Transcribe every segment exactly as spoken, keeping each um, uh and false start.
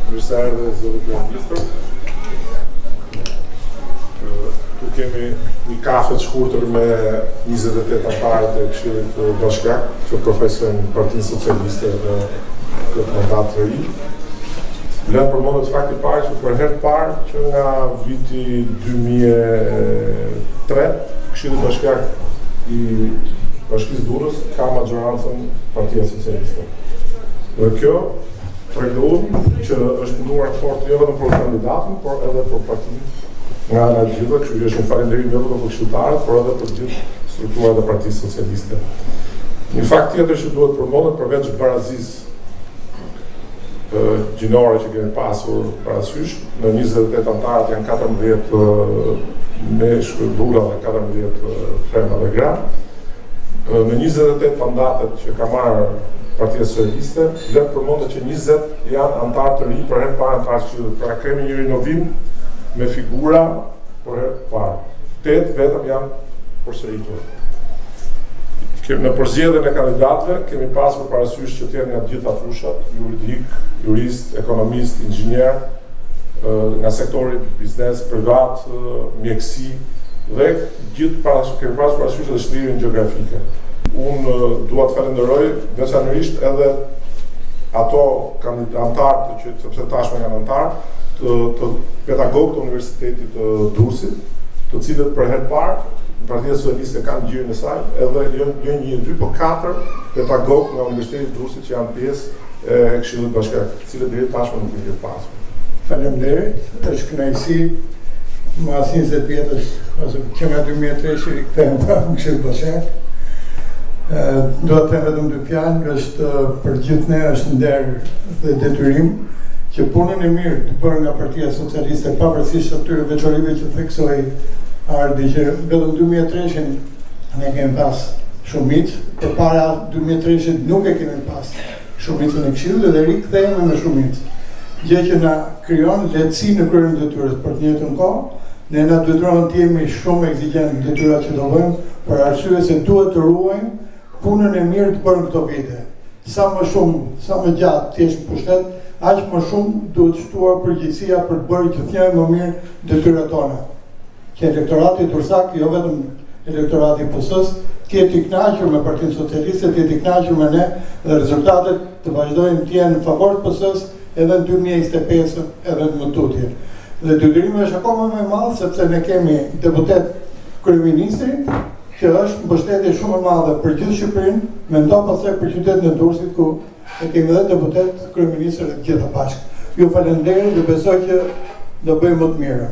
Mirë se erdhe zëri Kryeministër. Tu kemi një kafe të shkurtër me njëzet e tetë anëtarët e Këshillit Bashkiak që përfaqësojnë Partinë Socialiste në këtë mandat të ri. Vlen përmendet fakti i parë që për herë të parë që nga viti dy mijë e tre Këshilli Bashkiak i Bashkisë Durrës ka majorancën Partia Socialiste. Dhe kjo tregon që është punuar fort jo vetëm për kandidatën, por edhe për partinë nga ana e gjithë, kështu që është një falënderim jo vetëm për këshilltarët, por edhe për gjithë strukturat e Partisë Socialiste. Një fakt tjetër që duhet përmendet përveç barazisë gjinore që kemi pasur parasysh, në njëzet e tetë anëtarët janë katërmbëdhjetë meshkuj burra dhe katërmbëdhjetë femra dhe gra. Në njëzet e tetë mandatet që ka marrë Partia Socialiste, letë përmendet që njëzet janë anëtarë të ri për herë të parë anëtarë të Këshillit. Pra kemi një rinovim me figura për herë të parë. Tetë vetëm janë përsëritur. Në përzgjedhjen e kandidatëve kemi pasur parasysh që të jenë nga të gjitha fushat, juridik, jurist, ekonomist, inxhinier, nga sektori biznes, privat, mjekësi dhe gjithë parasysh kemi pasur parasysh edhe shtririn gjeografike. Unë dua të falenderoj veçanërisht edhe ato anëtarë që sepse tashmë janë anëtarë të, të pedagogë të Universitetit të Durrësit, të cilët për herë të parë Partia Socialiste kanë gjirin e saj, edhe jo jo një dy, por katër pedagogë nga Universiteti të Durrësit që janë pjesë e Këshillit Bashkiak, të cilët deri tashmë nuk i kanë pasur. Faleminderit, është kënaqësi mas njëzet vjetësh, ose që nga dy mijë e tre që rikthehem në Këshillin Bashkiak. Do të them vetëm dy fjalë, është për gjithë ne është nder dhe detyrim që punën e mirë të bërë nga Partia Socialiste, pavarësisht atyre veçorive që theksoi Ardi, që vetëm dy mijë e tre-shin ne kemi pas shumicë, përpara dy mijë e tre-shit nuk e kemi pas shumicën e Këshillit dhe rikthehemi me shumicë. Gjë që na krijon lehtësi në kryerim të detyrës për të njëjtën kohë, ne na detyron të jemi shumë ekzigjentë në detyrat që do bëjmë, për arsye se duhet të ruajmë punën e mirë të bërë në këto vite. Sa më shumë, sa më gjatë të jesh në pushtet, aq më shumë duhet shtuar përgjegjësia për të bërë që të jemi më mirë detyrat tona. Që elektorati durrësak, jo vetëm elektorati i P S-s, të jetë i kënaqur me Partinë Socialiste, të jetë i kënaqur me ne dhe rezultatet të vazhdojnë të jenë në favor të P S-s edhe në dy mijë e njëzet e pesë edhe në tutje. Dhe detyrimi është akoma më i madh sepse ne kemi deputet kryeministri, që është mbështetje shumë e madhe për gjithë Shqipërinë, mendo pastaj për qytetin e Durrësit ku e kemi edhe deputet kryeministër të gjitha bashkë. Ju falenderoj dhe besoj që do bëjmë më të mirë.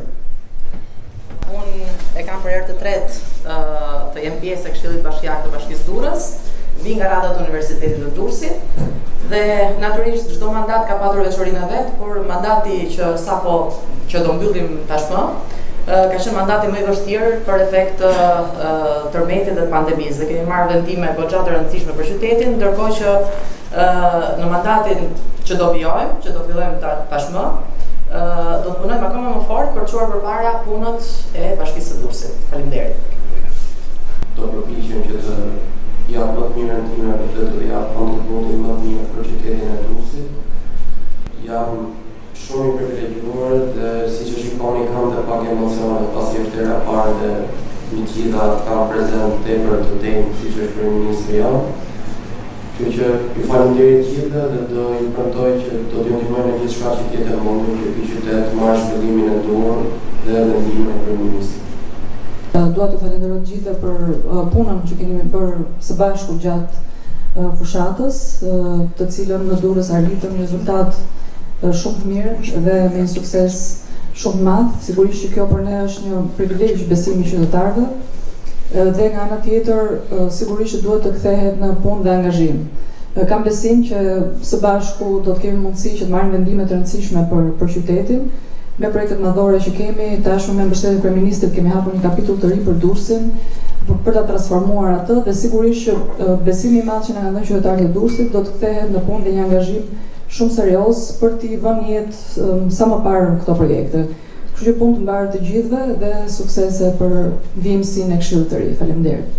Unë e kam për herë të tretë të jem pjesë e Këshillit Bashkiak të Bashkisë Durrës, vi nga rada të Universitetit të Durrësit dhe natyrisht çdo mandat ka patur veçorinë e vet, por mandati që sapo që do mbyllim tashmë ka qenë mandati më i vështirë për efekt të uh, tërmetit dhe pandemisë dhe kemi marrë vendime goxha të rëndësishme për qytetin, ndërkohë që uh, në mandatin që do vijojmë, që do fillojmë ta, tashmë, uh, do të punojmë akoma më fort për të çuar përpara punët e Bashkisë së Durrësit. Faleminderit. Do përpiqem që të jap më të mirën time dhe të jap kontributin më të mirë për qytetin e Durrësit. Jam shumë i privilegjuar dhe si që shikoni kam të pak emocione pasi është era parë dhe një gjitha kam prezent tepër të temë si që është kryeministri janë. Që që ju falenderit gjithë dhe do ju premtoj që do t'ju ndihmoj në gjithçka që tjetë e mundur që ky qytet marrë shpëtimin e duhur dhe në ndihmën e kryeministrit. Dua t'ju falenderoj gjithë për punën që keni bërë së bashku gjatë fushatës, të cilën në Durrës arritëm rezultat shumë të mirë dhe me një sukses shumë të madh. Sigurisht që kjo për ne është një privilegj besimi i qytetarëve dhe nga ana tjetër sigurisht që duhet të kthehet në punë dhe angazhim. Kam besim që së bashku do të kemi mundësi që të marrim vendime të rëndësishme për për qytetin. Me projektet madhore që kemi, tashmë me mbështetjen e kryeministit kemi hapur një kapitull të ri për Durrësin, për ta transformuar atë dhe sigurisht që besimi i madh që na kanë dhënë qytetarët e Durrësit do të kthehet në punë dhe një angazhim shumë serioz për t'i vënë jetë um, sa më parë këto projekte. Kështu që punë të mbarë të gjithëve dhe suksese për vijimsinë e Këshillit të ri. Faleminderit.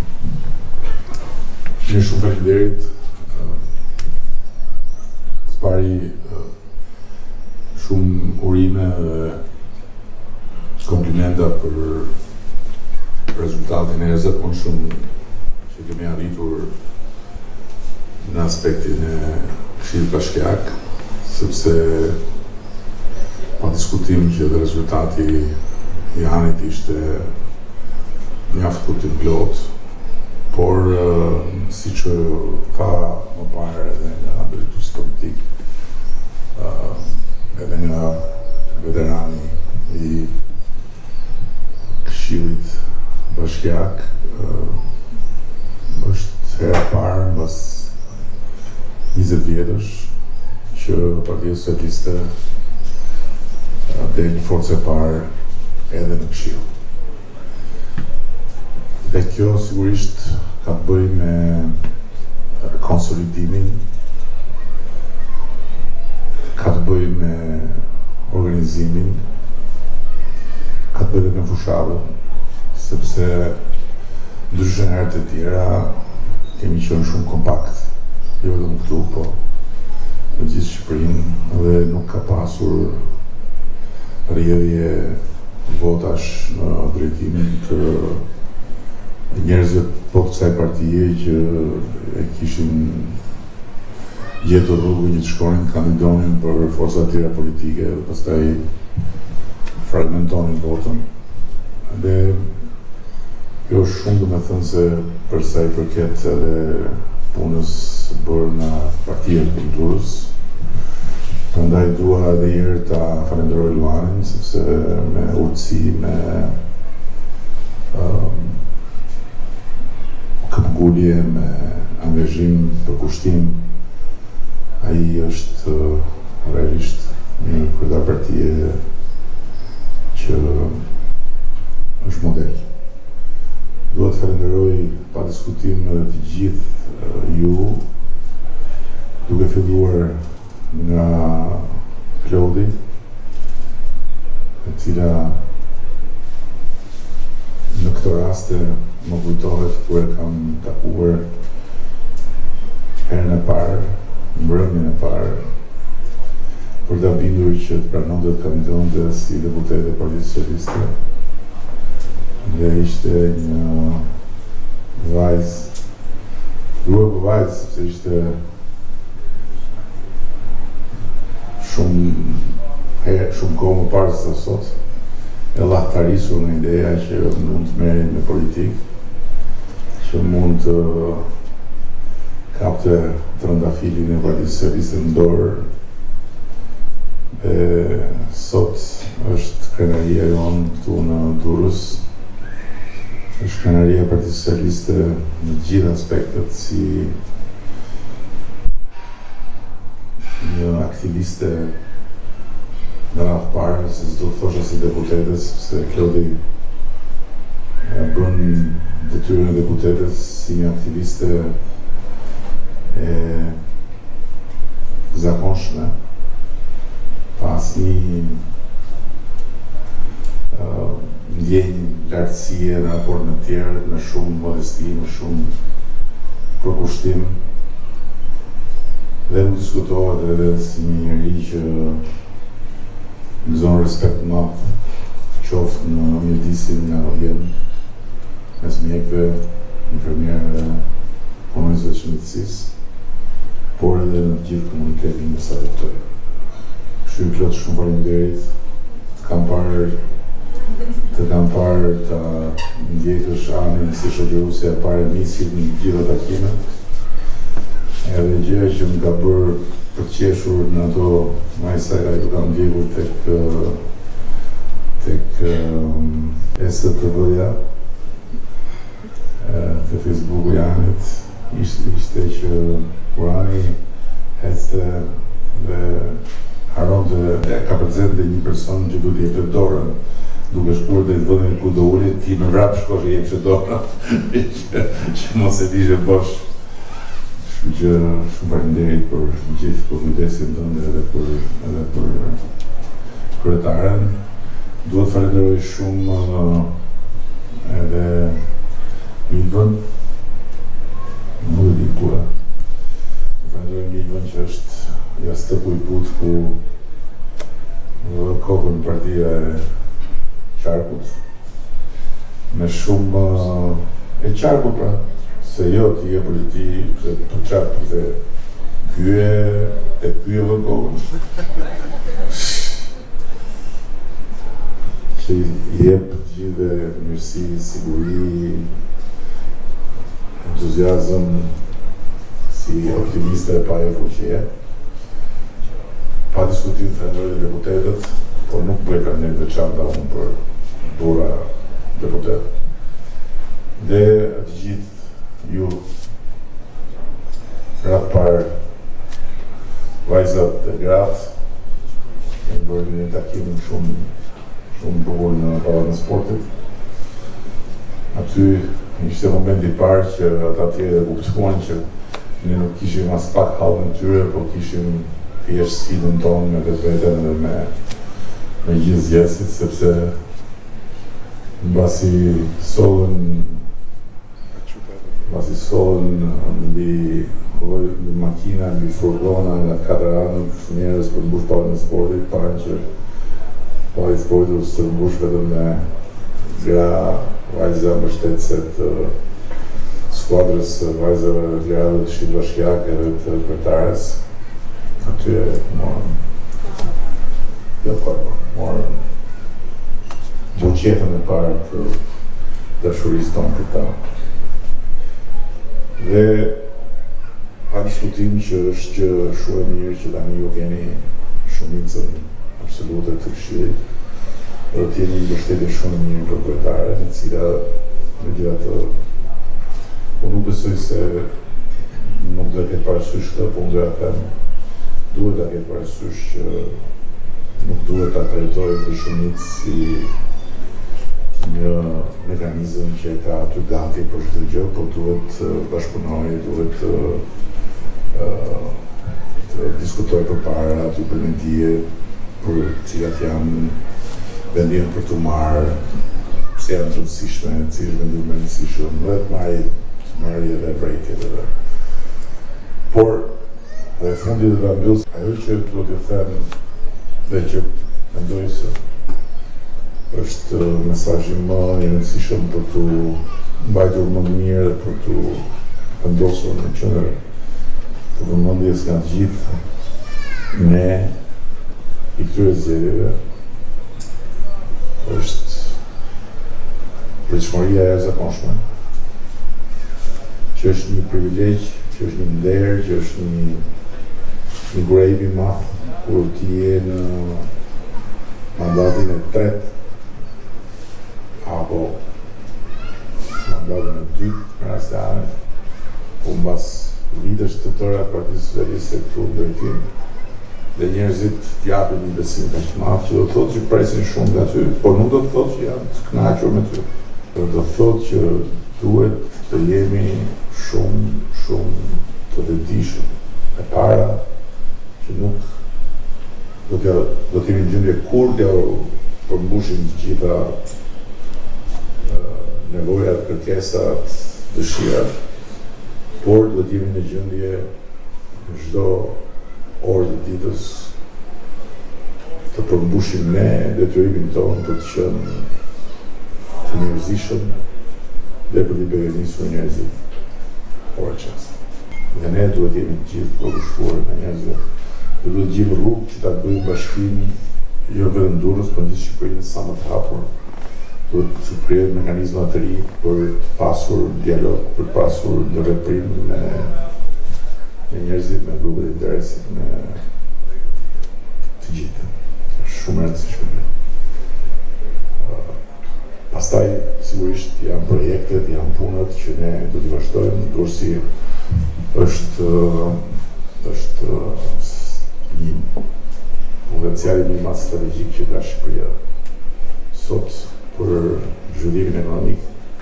Ju shumë faleminderit. Së pari kryetari, shumë urime dhe komplimenta për rezultatin e jashtëzakonshëm që kemi arritur në aspektin e Këshillit Bashkiak, sepse pa diskutim që dhe rezultati i anit ishte mjaft kuptim plot, por si që tha më parë edhe nga analizues politik, edhe nga veterani i Këshillit Bashkiak, është hera parë mbas njëzet vjetësh që Partia Socialiste del një forcë e parë edhe në Këshill. Dhe kjo sigurisht ka të bëjë me konsolidimin, ka të bëjë me organizimin, ka të bëjë me fushatën, sepse ndryshe nga herët e tjera kemi qenë shumë kompakt, jo vetëm këtu, po në gjithë Shqipërinë, dhe nuk ka pasur rrjedhje votash në drejtimin të njerëzve po të kësaj partie që e kishin gjetur rrugën që të shkonin kandidonin për forca të tjera politike dhe pastaj fragmentonin votën. Dhe kjo është shumë domethënëse për sa i përket edhe punës bërë nga Partia e Kulturës. Prandaj dua edhe një herë ta falenderoj Luanin, sepse me urtësi, me um, këmbgulje, me angazhim për kushtim, ai është uh, realisht një kryetar partie që është model. Dua të falenderoj pa diskutim edhe të gjithë uh, ju, duke filluar nga Klodi, e cila në këto raste më kujtohet kur e kam takuar herën e parë, mbrëmjen e parë, për ta bindur që të pranonte të kandidonte si deputete e Partisë Socialiste. Dhe ishte një vajzë, duhet për vajzë, sepse ishte shumë herë, shumë kohë më parë se sot, e lahtarisur në ideja që mund të merret me politikë, që mund të kapte trëndafilin e Partisë Socialiste në dorë. Dhe sot është krenaria jonë këtu në Durrës, është krenaria e Partisë Socialiste në gjithë aspektet, si një aktiviste në radhë parë, se s'do të thosha si deputetes, se Klodi bën detyrën e deputetes si një aktiviste e zakonshme, pas një uh, ndjenjë lartësie në raport me tjerët, me shumë modesti, me shumë përkushtim, dhe më diskutohet edhe si një njeri që gëzon respekt më madh, qoftë në mjedisin nga vjen, mes mjekëve, infermierëve, punonjësve të shëndetësisë, por edhe në gjithë komunitetin me sa vetë. Kështu Klod, shumë faleminderit, të kam parë të kam parë të ndjekësh Anin si shoqëruesja e parë e misit në gjitha takimet. Edhe gjëja që më ka bërë për të qeshur në ato majsajra që kam ndjekur tek tek S T V-ja, te Facebooku i Anit, ishte, ishte që kur Ani ecte dhe haronte, e ka prezente një person që duhet i jepte dorën, duke shkuar dhe i vendin ku do ulit, ti me vrap shkosh i jepshe dorën, që, që mos e dishe bosh. Kështu që shumë faleminderit për gjithë për kujdesin tënd edhe për edhe për kryetaren. Duhet falenderoj shumë uh, edhe Milvën, nuk e di kura. Falenderoj Milvën që është jastëku përshëndetësia e qarkut, me shumë e qarkut pra, se jo ti e për ti, se për qarkut dhe kyë, e kyë dhe kohën, që i jep gjithë mirësi, siguri, entuziazm, si optimiste e pa e fuqie. Pa diskutim frenore dhe deputetet, por nuk bëj ka një veçanta unë për bura deputet. Dhe të gjithë ju ratë parë vajzat dhe gratë, e bërë një takimin shumë shumë bukur në palatën e sportit. Aty ishte momenti i parë që ata tjerë kuptuan që ne nuk kishim as pak hallën e tyre, por kishim thjesht sfidën tonë me vetveten dhe me me gjithë zgjedhësit, sepse mbasi sollën mbasi sollën mbi mbi makina, mbi furgona nga katër anët njerëz për mbush palatën e sportit, parën që pa i sportit së mbush vetëm me gra, vajza mbështetëse të skuadrës vajzave dhe grave të Shqip Bashkiake dhe të kretares. Aty e morën jo parë, morën buqetën e parë të dashurisë tonë për ta. Dhe pa diskutim që është që shumë e mirë që tani ju keni shumicën absolute të Këshillit, dhe të jeni një mbështetje shumë mirë për kryetare, në cila me gjitha të unë nuk besoj se nuk dhe ketë parasysh këtë, po unë dhe a them, duhet da ketë parasysh që nuk duhet ta trajtojë të shumicë si një mekanizëm që e ka aty gati për çdo gjë, por duhet të bashkëpunojë, duhet të, të diskutojë përpara aty për mendje, për cilat janë vendimet për të marrë, pse janë të rëndësishme, cilë vendim më rëndësishëm, dhe të marrë marrë edhe vrejtje dhe. Por, dhe fundit dhe mbyllës, ajo që do t'ju them dhe që mendoj se është mesazhi më i rëndësishëm për t'u mbajtur më mirë dhe për t'u vendosur në qendër të vëmendjes nga të gjithë ne i këtyre zgjedhjeve është pritshmëria e jashtëzakonshme, që është një privilegj, që është një nder, që është një një grejp i madh kur ti je në mandatin e tretë apo mandatin e dytë në rastin, po mbas vitesh të tëra të Partisë Socialiste këtu në drejtim, dhe njerëzit t'japin një besim kaq të madh që do të thotë që presin shumë nga ty, por nuk do të thotë që janë të kënaqur me ty. Do të thotë që duhet të jemi shumë, shumë të vetëdijshëm. E para që nuk do të do të jemi në gjendje kur t'ja përmbushim të gjitha nevojat, kërkesat, dëshirat, por do të jemi në gjendje në çdo orë të ditës të përmbushim ne detyrimin tonë për të qenë të njerëzishëm dhe për të beneficiuar njerëzit ora çast. Dhe ne duhet jemi të gjithë përkushtuar nga njerëzve. Dhe duhet gjejmë rrugë që ta bëjmë bashkimin jo vetëm në Durrës, por në gjithë Shqipërinë sa më të hapur. Duhet të krijohet mekanizma të ri për të pasur dialog, për të pasur ndërveprim me me njerëzit, me grupet e interesit, me të gjithë. Është shumë e rëndësishme. Uh, pastaj, sigurisht, janë projektet, janë punët që ne do t'i vazhdojmë, kursi është është një potenciali më i madh strategjik që ka Shqipëria sot për zhvillimin ekonomik.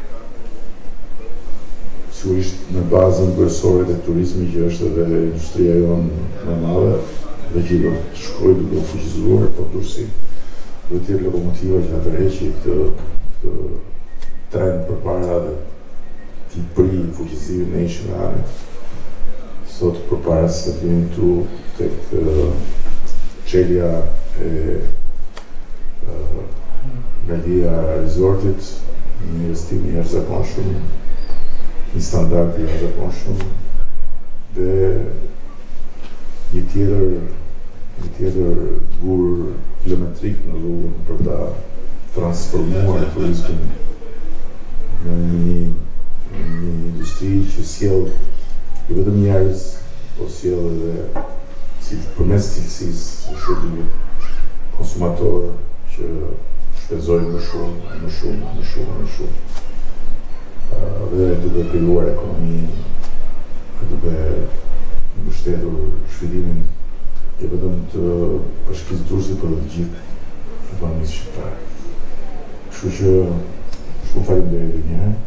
Sigurisht në bazën kryesore të turizmit që është edhe industria jonë më e madhe dhe që do të shkojë duke u fuqizuar, por tursi duhet të jetë lokomotiva që na tërheqë këtë këtë trend përpara dhe t'i pri fuqizimin e nacionale. Sot përpara se të vim këtu tek çelja e Galia Resortit, një investim i jashtëzakonshëm, një standard i jashtëzakonshëm dhe një tjetër një tjetër gur kilometrik në rrugën për ta transformuar turizmin në një, një industri që sjell jo vetëm njerëz, po sjell edhe si përmes cilësisë së shërbimit konsumator që shpenzojnë më shumë, më shumë, më shumë, më shumë. Uh, dhe duke krijuar ekonomi, duke mbështetur zhvillimin jo vetëm të bashkisë Durrësit, por të gjithë ekonomisë shqiptare. Kështu që shumë faleminderit edhe një herë.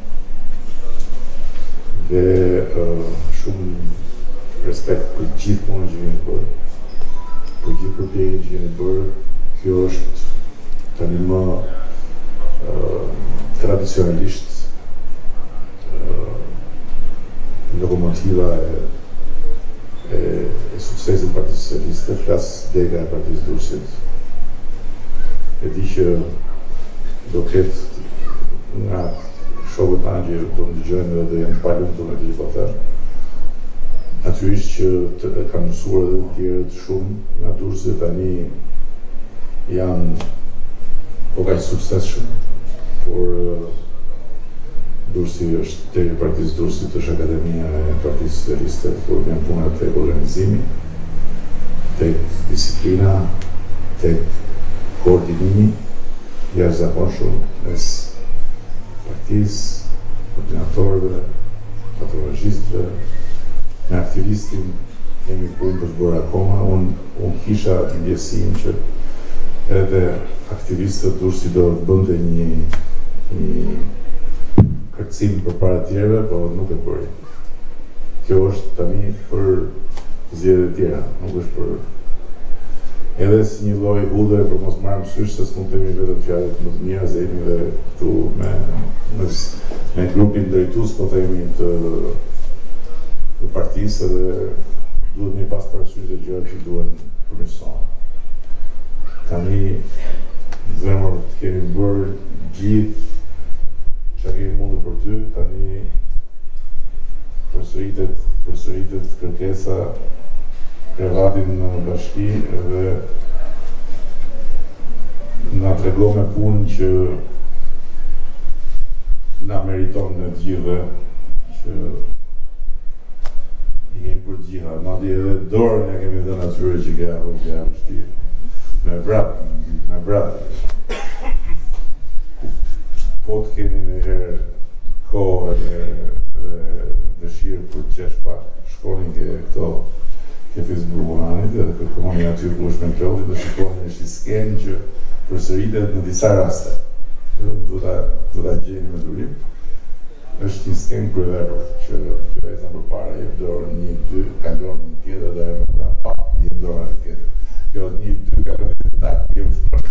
Dhe uh, shumë respekt për gjithë punën që vjen bërë, për gjithë përpjekjen që vjen bërë. Kjo është tani më uh, tradicionalisht uh, lokomotiva e, e, e suksesit Partisë Socialiste, flas dega e Partisë Durrësit. E di që do ketë nga shokët tanë që do më dëgjojnë dhe do jenë palumtur me të që po them. Natyrisht që të, e kam mësuar edhe të tjerët shumë nga Durrësit, tani janë po kaq suksesshëm, por uh, Durrësi është tek Partisë Durrësit, është Akademia e Partisë Socialiste, kur vjen puna tek organizimi, tek disiplina, tek koordinimi i jashtëzakonshëm mes partisë, koordinatorëve, patronazhistëve, me aktivistin kemi punë për të bërë akoma. Unë un kisha ndjesinë që edhe aktivistët Durrësit do të bënte një, një kërcim përpara të tjerëve, po nuk e bëri. Kjo është tani për zgjedhjet e tjera, nuk është për edhe si një lloj hudhre për mos marrë mësysh se s'mund të themi vetëm fjalët më të mira, se jemi dhe këtu me, me, me grupin drejtues, po themi të, të partisë, dhe duhet një pas parasysh dhe gjërat që duhen përmirësohen. Tani zemër të kemi bërë gjithë që kemi mundur për ty, tani përsëritet, përsëritet kërkesa krevatin në bashki dhe nga trego me punë që na meriton në të gjithëve, që i kemi për gjitha, madje edhe dorën ja kemi dhe natyre që kja apo kja vështirë. Me vrap, me vrap. Po të keni në herë kohë dhe, dhe dëshirë për të qesh pak, shkoni ke këto ke Facebook-un anit dhe kërkoni aty ku është me Klodin dhe shikoni është i sken që përsëritet në disa raste. Du ta, du ta gjeni me durim. Është një sken kryevepër që qëvesa për para jep dorën një, dy, kalon një tjetër dhe me pra pa, jep dorën atë tjetër. Kjo një, dy, kalon një, tak, jep dorën.